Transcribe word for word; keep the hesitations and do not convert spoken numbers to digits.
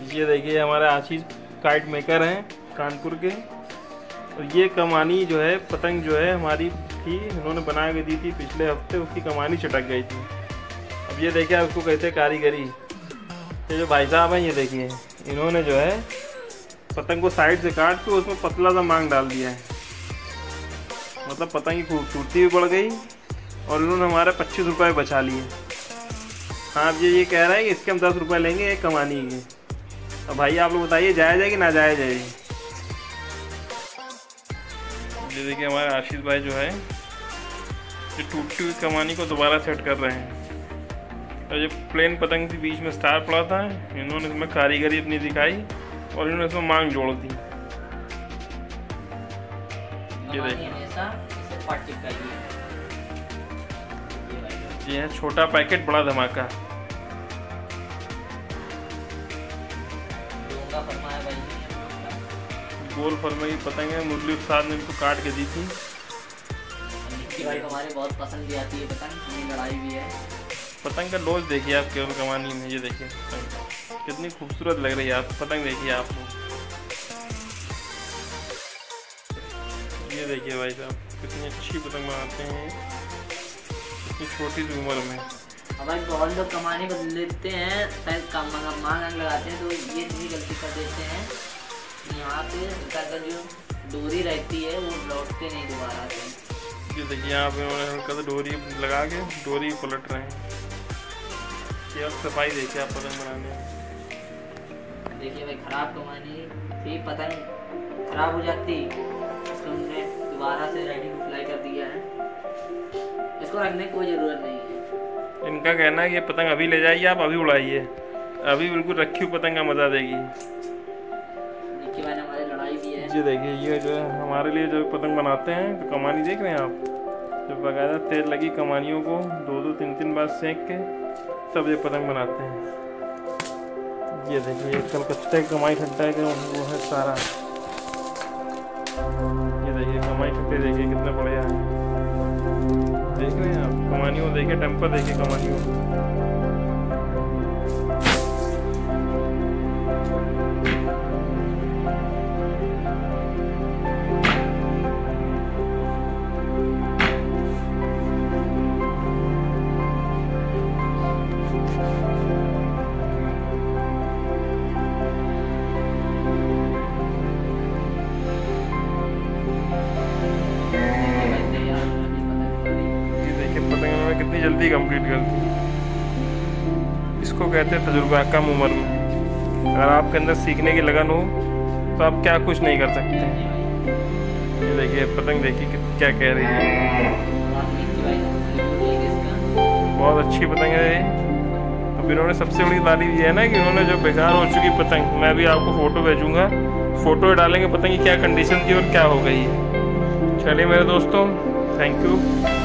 ये देखिए हमारे आशीष काइट मेकर हैं कानपुर के, और ये कमानी जो है पतंग जो है हमारी थी, इन्होंने बना के दी थी पिछले हफ्ते, उसकी कमानी चटक गई थी। अब ये देखिए उसको कैसे कारीगरी, ये जो भाई साहब हैं ये देखिए इन्होंने जो है पतंग को साइड से काट के उसमें पतला सा मांग डाल दिया है, मतलब पतंग की खूबसूरती भी बढ़ गई और इन्होंने हमारे पच्चीस रुपये बचा लिए। हाँ अब ये ये कह रहे हैं कि इसके हम दस रुपये लेंगे एक कमानी के। अब भाई आप लोग बताइए जायज़ है कि ना जायज़ है? ये देखिए हमारे आशीष भाई जो है ये टूटी हुई कमानी को दोबारा सेट कर रहे हैं, और ये प्लेन पतंग के बीच में स्टार पड़ा था, इन्होंने इसमें कारीगरी अपनी दिखाई और इन्होंने इसमें मांग जोड़ दी। ये देखिए ये है छोटा पैकेट बड़ा धमाका। गोल फरमा की पतंग है, मुरली उस्ताद ने इनको काट के दी थी। भाई को हमारे बहुत पसंद भी आती है पतंग, लड़ाई भी है। पतंग का डोज देखिए आप केवल कमानी में, ये देखिए कितनी खूबसूरत लग रही है। आप पतंग देखिए आप लोग, ये देखिए भाई साहब कितनी अच्छी पतंग बनाते हैं इतनी छोटी सी उम्र में। अब भाई बहुत लोग कमानी बदल लेते हैं, शायद काम मांग लगाते हैं, तो ये इतनी गलती कर देते हैं यहाँ पे अगर जो डोरी रहती है वो लौटते नहीं दोबारा से। ये देखिए यहाँ पे उन्होंने हल्का सा डोरी लगा के डोरी पलट रहे हैं। ये अब सफाई देखिए आप पतंग बनाने में। देखिए भाई खराब कमानी थी, पतंग खराब हो जाती, इसको हमने दोबारा से रेडी टू फ्लाई कर दिया है, इसको रखने की कोई ज़रूरत नहीं है। इनका कहना है कि ये पतंग अभी ले जाइए, आप अभी उड़ाइए, अभी बिल्कुल रखी हुई पतंग का मज़ा देगी। लड़ाई भी है। ये देखिए ये जो है हमारे लिए जो पतंग बनाते हैं, तो कमानी देख रहे हैं आप, जो बकायदा तेल लगी कमानियों को दो दो तीन तीन बार सेंक के तब ये पतंग बनाते हैं। ये देखिए कलकत्ते कमाई खट्टा का वो है सारा। ये देखिए कमाई खट्टे देखिए कितना बढ़िया है, देख रहे हैं आप कमानियों देखिए, टेम्पर देखिए कमानियों। कितनी जल्दी कंप्लीट करती है, इसको कहते हैं तजुर्बा कम उम्र में। अगर आपके अंदर सीखने की लगन हो तो आप क्या कुछ नहीं कर सकते। ये देखिए पतंग देखिए क्या कह रही है, बहुत अच्छी पतंग है ये। अब इन्होंने सबसे बड़ी तारीफ ये है ना कि इन्होंने जो बेकार हो चुकी पतंग, मैं भी आपको फ़ोटो भेजूँगा, फ़ोटो डालेंगे पतंग की क्या कंडीशन थी और क्या हो गई है। चलिए मेरे दोस्तों, थैंक यू।